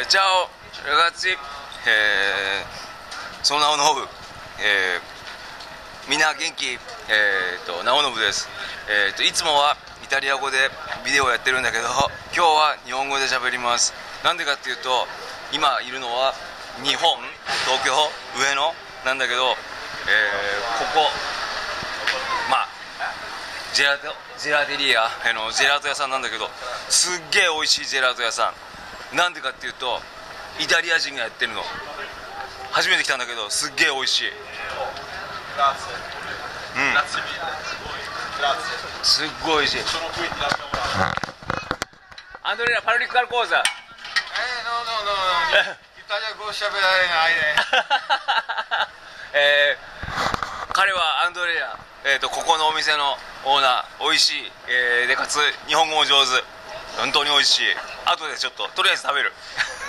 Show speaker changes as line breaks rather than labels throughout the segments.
Ciao ragazzi, sono Naonobu、みんな元気、ナオノブです。いつもはイタリア語でビデオをやってるんだけど、今日は日本語で喋ります。なんでかっていうと、今いるのは日本、東京、上野なんだけど、ここ、ジェラテリア、ジェラート屋さんなんだけど、すっげえ美味しいジェラート屋さん。なんでかっていうと、イタリア人がやってるの。初めて来たんだけど、すっげえ美味しい。すっごい美味しい。アンドレア、パルリックアルコーザ。
No, Italia語喋られないね。
彼はアンドレア、ここのお店のオーナー、美味しい、でかつ日本語も上手、本当に美味しい。後でちょっととりあえず食べる。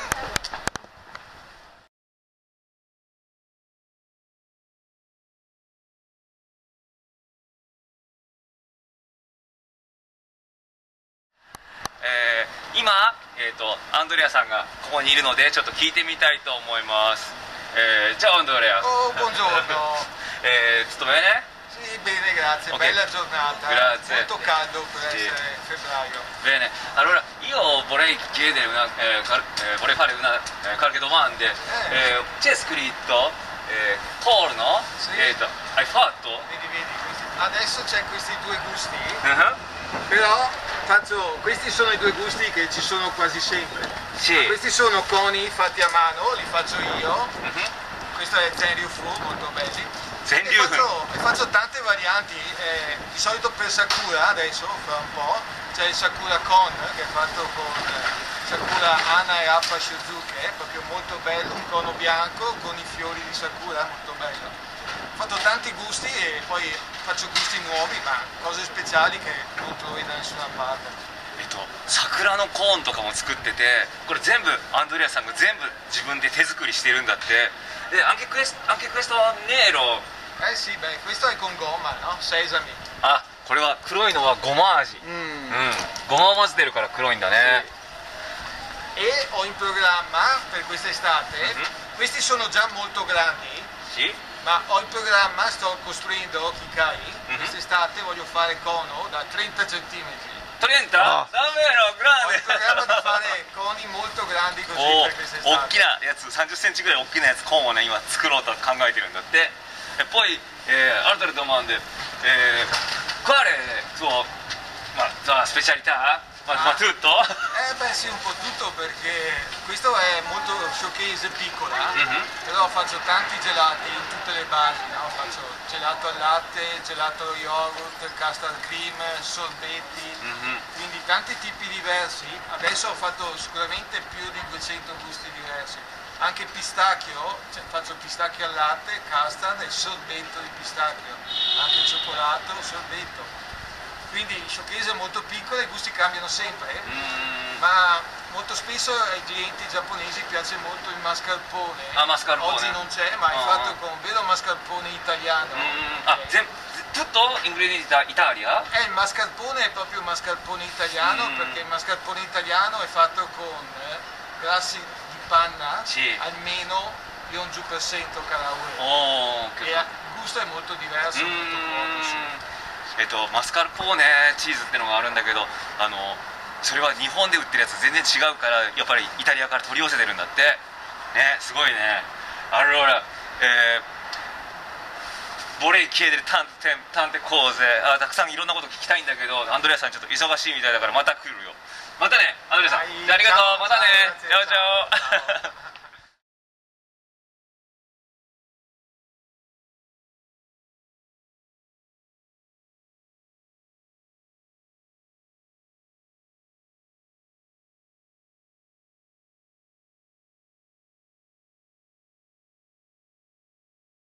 今、アンドレアさんがここにいるのでちょっと聞いてみたいと思います。じゃあアンドレア。
Buongiorno.
Tutto bene?
Sì, bene, grazie.
Okay.
Bella giornata.
Grazie.
Molto caldo per
Sì.
essere febbraio.
Bene, allora io vorrei chiedere vorrei fare qualche domanda. C'è scritto corno?
Sì.
Hai fatto?
Vedi, adesso c'è questi due gusti,
Uh-huh.
però questi sono i due gusti che ci sono quasi sempre.
Sì.
Questi sono coni fatti a mano, li faccio io.
Uh-huh.
Questo è Zenryu-fu, molto belli.
Zenryu.
E faccio tante varianti, di solito per Sakura, adesso fra un po', c'è il Sakura Con che è fatto con Sakura Hana e Appa Shizuke, proprio molto bello, un cono bianco con i fiori di Sakura, molto bello. Ho fatto tanti gusti e poi faccio gusti nuovi, ma cose speciali che non trovi da nessuna parte.
桜のコーンとかも作ってて、これ全部アンドレアさんが全部自分で手作りしてるんだって。で、anche questo nero。
Sì, beh, questo è con gomma, no? Sesami.
あ、これは黒いのはごま味。ごまを混ぜてるから黒いんだね。
E ho in programma per quest'estate, questi sono già molto grandi,
Sì?
ma ho in programma, sto costruendo Kikai, quest'estate voglio fare cono da 30 cm.
30? Davvero?
Ho in
grande!
programma di fare coni molto grandi così
お
per
大
quest'estate.
きなやつ、30センチぐらい大きなやつ、コーンをね、今作ろうと考えてるんだって。E poi altre domande. Qual è tua specialità? Ma tutto?
Beh sì, un po' tutto perché questo è molto showcase piccola, però faccio tanti gelati in tutte le basi, no? Faccio gelato al latte, gelato allo yogurt, custard cream, sorbetti, quindi tanti tipi diversi. Adesso ho fatto sicuramente più di 200 gusti diversi. Anche pistacchio, faccio pistacchio al latte, custard e sorbetto di pistacchio, anche cioccolato, sorbetto. Quindi showcase è molto piccolo e i gusti cambiano sempre, ma molto spesso ai clienti giapponesi piace molto il mascarpone.
Ah, mascarpone.
Oggi non c'è, ma è fatto con vero mascarpone italiano.
Tutto ingredienti Italia?
Il mascarpone è proprio mascarpone italiano perché il mascarpone italiano è fatto con grassi di panna, almeno l'40% karaue. E il gusto è molto diverso, molto buono. Sì.
マスカルポーネチーズってのがあるんだけど、それは日本で売ってるやつ全然違うから、やっぱりイタリアから取り寄せてるんだってね。すごいね。Allora vorrei chiedere tante cose。たくさんいろんなこと聞きたいんだけど、アンドレアさんちょっと忙しいみたいだからまた来るよ。またね、アンドレアさん。じゃあありがとう。またね。チャオチャオ。